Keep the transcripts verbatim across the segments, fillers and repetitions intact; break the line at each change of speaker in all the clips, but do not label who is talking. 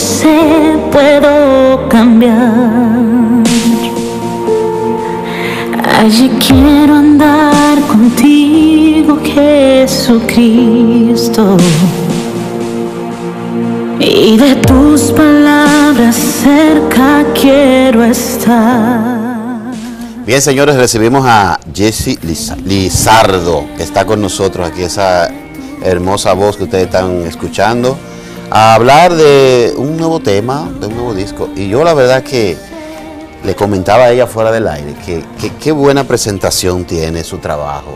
sé, puedo cambiar. Allí quiero andar contigo, Jesucristo, y de tus palabras cerca quiero estar.
Bien, señores, recibimos a Jessie Lizardo, que está con nosotros aquí, esa hermosa voz que ustedes están escuchando, a hablar de un nuevo tema, de un nuevo disco. Y yo la verdad que le comentaba a ella fuera del aire que qué buena presentación tiene su trabajo.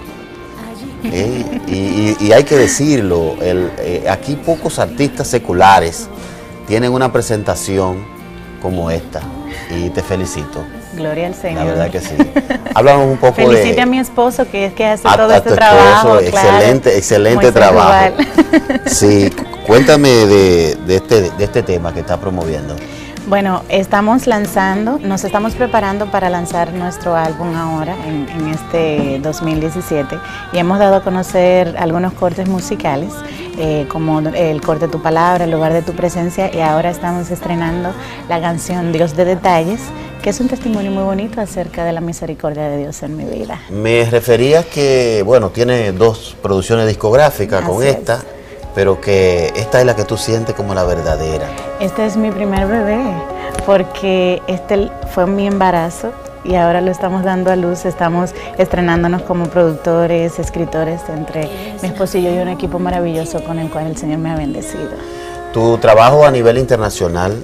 ¿Eh? Y, y, y hay que decirlo, el, eh, aquí pocos artistas seculares tienen una presentación como esta, y te felicito.
Gloria al Señor.
La verdad que sí. Háblanos un poco
Felicite
de...
Felicite a mi esposo, que es que hace
a,
todo
a
este
tu
trabajo.
Esposo,
claro,
excelente, excelente trabajo. Sí, cuéntame de, de, este, de este tema que está promoviendo.
Bueno, estamos lanzando, nos estamos preparando para lanzar nuestro álbum ahora, en, en este dos mil diecisiete, y hemos dado a conocer algunos cortes musicales, eh, como el corte Tu Palabra, El Lugar de Tu Presencia, y ahora estamos estrenando la canción Dios de Detalles, que es un testimonio muy bonito acerca de la misericordia de Dios en mi vida.
Me referías que, bueno, tiene dos producciones discográficas con
Así
esta,
es.
pero que esta es la que tú sientes como la verdadera.
Este es mi primer bebé, porque este fue mi embarazo y ahora lo estamos dando a luz, estamos estrenándonos como productores, escritores, entre mi esposo y yo, y un equipo maravilloso con el cual el Señor me ha bendecido.
Tu trabajo a nivel internacional,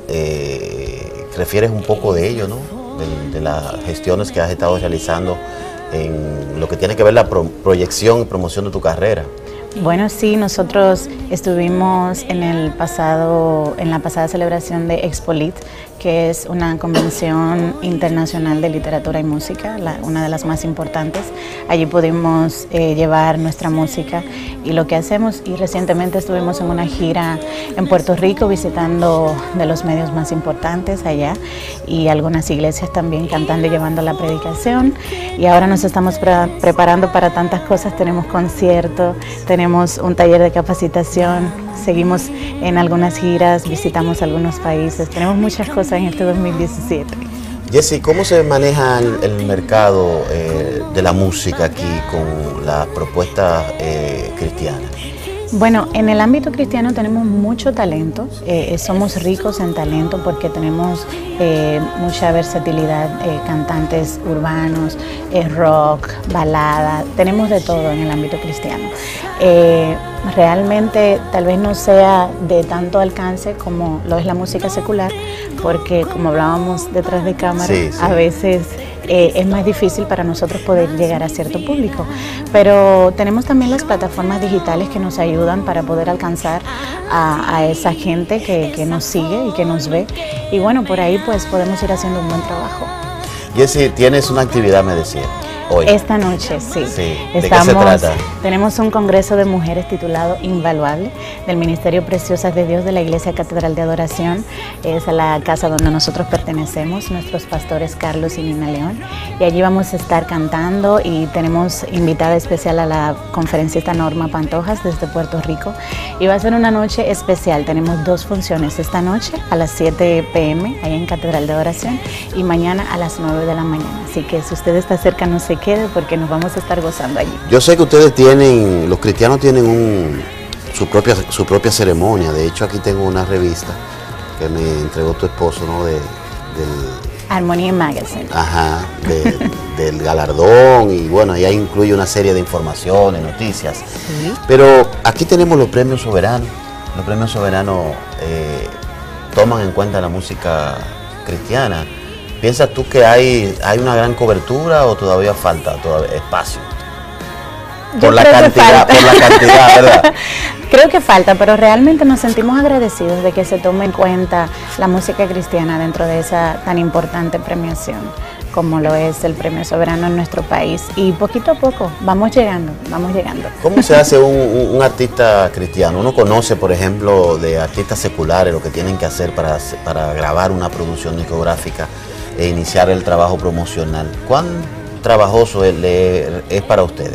eh, refieres un poco de ello, ¿no? De, de las gestiones que has estado realizando en lo que tiene que ver la pro, proyección y promoción de tu carrera.
Bueno, sí, nosotros estuvimos en el pasado, en la pasada celebración de Expolit, que es una convención internacional de literatura y música, la, una de las más importantes. Allí pudimos eh, llevar nuestra música y lo que hacemos, y recientemente estuvimos en una gira en Puerto Rico visitando de los medios más importantes allá, y algunas iglesias también cantando y llevando la predicación, y ahora nos estamos pre preparando para tantas cosas. Tenemos conciertos, tenemos un taller de capacitación, seguimos en algunas giras, visitamos algunos países, tenemos muchas cosas en este dos mil diecisiete.
Jessie, ¿cómo se maneja el, el mercado eh, de la música aquí con las propuestas eh, cristianas?
Bueno, en el ámbito cristiano tenemos mucho talento, eh, somos ricos en talento porque tenemos eh, mucha versatilidad, eh, cantantes urbanos, eh, rock, balada, tenemos de todo en el ámbito cristiano. Eh, realmente tal vez no sea de tanto alcance como lo es la música secular, porque como hablábamos detrás de cámara, sí, sí. a veces eh, es más difícil para nosotros poder llegar a cierto público, pero tenemos también las plataformas digitales que nos ayudan para poder alcanzar a, a esa gente que, que nos sigue y que nos ve, y bueno, por ahí pues podemos ir haciendo un buen trabajo.
Jessie, tienes una actividad, me decía. Hoy.
Esta noche, sí.
sí. ¿De
Estamos,
qué se trata?
Tenemos un congreso de mujeres titulado Invaluable, del Ministerio Preciosas de Dios de la Iglesia Catedral de Adoración. Es a la casa donde nosotros pertenecemos, nuestros pastores Carlos y Nina León. Y allí vamos a estar cantando, y tenemos invitada especial a la conferencista Norma Pantojas desde Puerto Rico. Y va a ser una noche especial. Tenemos dos funciones esta noche a las siete p m allá en Catedral de Adoración, y mañana a las nueve de la mañana. Así que si usted está cerca, no se quede, porque nos vamos a estar gozando allí.
Yo sé que ustedes tienen, los cristianos tienen un, su, propia, su propia ceremonia. De hecho, aquí tengo una revista que me entregó tu esposo, ¿no? De, del
Harmony Magazine.
Ajá, de, del galardón, y bueno, ahí incluye una serie de informaciones, noticias. ¿Sí? Pero aquí tenemos los premios soberanos. Los premios soberanos eh, toman en cuenta la música cristiana. ¿Piensas tú que hay, hay una gran cobertura o todavía falta todavía espacio? Por la cantidad, por la cantidad, ¿verdad?
Creo que falta, pero realmente nos sentimos agradecidos de que se tome en cuenta la música cristiana dentro de esa tan importante premiación como lo es el Premio Soberano en nuestro país, y poquito a poco vamos llegando, vamos llegando.
¿Cómo se hace un, un, un artista cristiano? Uno conoce, por ejemplo, de artistas seculares lo que tienen que hacer para, para grabar una producción discográfica e iniciar el trabajo promocional. ¿Cuán trabajoso es, es para ustedes?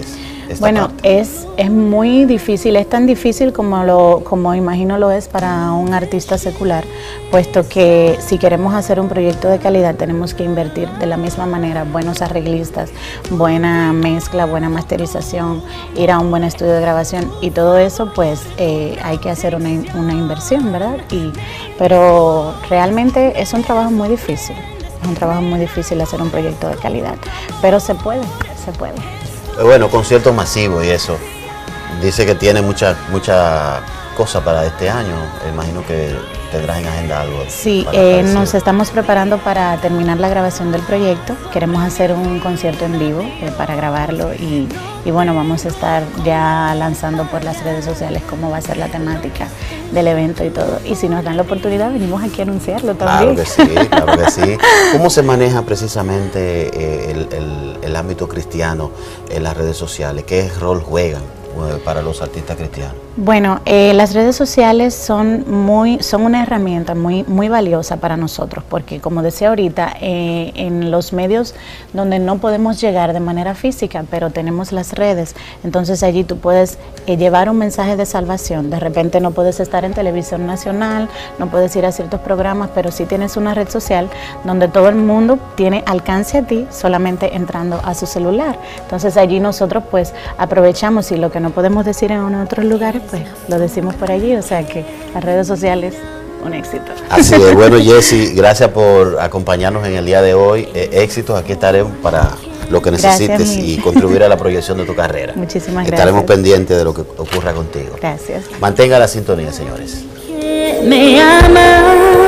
esta
Bueno,
parte?
es, es muy difícil, es tan difícil como, lo, como imagino lo es para un artista secular, puesto que si queremos hacer un proyecto de calidad tenemos que invertir de la misma manera, buenos arreglistas, buena mezcla, buena masterización, ir a un buen estudio de grabación y todo eso pues eh, hay que hacer una, una inversión, ¿verdad? Y, pero realmente es un trabajo muy difícil, es un trabajo muy difícil hacer un proyecto de calidad, pero se puede, se puede.
Bueno, conciertos masivos y eso. Dice que tiene muchas mucha cosas para este año. Imagino que tendrás en agenda algo.
Sí, eh, nos estamos preparando para terminar la grabación del proyecto. Queremos hacer un concierto en vivo eh, para grabarlo y, y bueno, vamos a estar ya lanzando por las redes sociales cómo va a ser la temática del evento y todo. Y si nos dan la oportunidad, venimos aquí a anunciarlo también.
Claro que sí, claro que sí. ¿Cómo se maneja precisamente eh, el, el, el ámbito cristiano en las redes sociales? ¿Qué rol juegan eh, para los artistas cristianos?
Bueno, eh, las redes sociales son muy, son una herramienta muy, muy valiosa para nosotros, porque como decía ahorita, eh, en los medios donde no podemos llegar de manera física, pero tenemos las redes, entonces allí tú puedes eh, llevar un mensaje de salvación. De repente no puedes estar en televisión nacional, no puedes ir a ciertos programas, pero sí tienes una red social donde todo el mundo tiene alcance a ti solamente entrando a su celular. Entonces allí nosotros pues aprovechamos y lo que no podemos decir en otros lugares, pues lo decimos por allí, o sea que las redes sociales, un éxito.
Así es, bueno Jessie, gracias por acompañarnos en el día de hoy, eh, éxitos, aquí estaremos para lo que necesites
Gracias,
y contribuir a la proyección de tu carrera.
Muchísimas gracias.
Estaremos pendientes de lo que ocurra contigo.
Gracias.
Mantenga la sintonía, señores.
Me ama.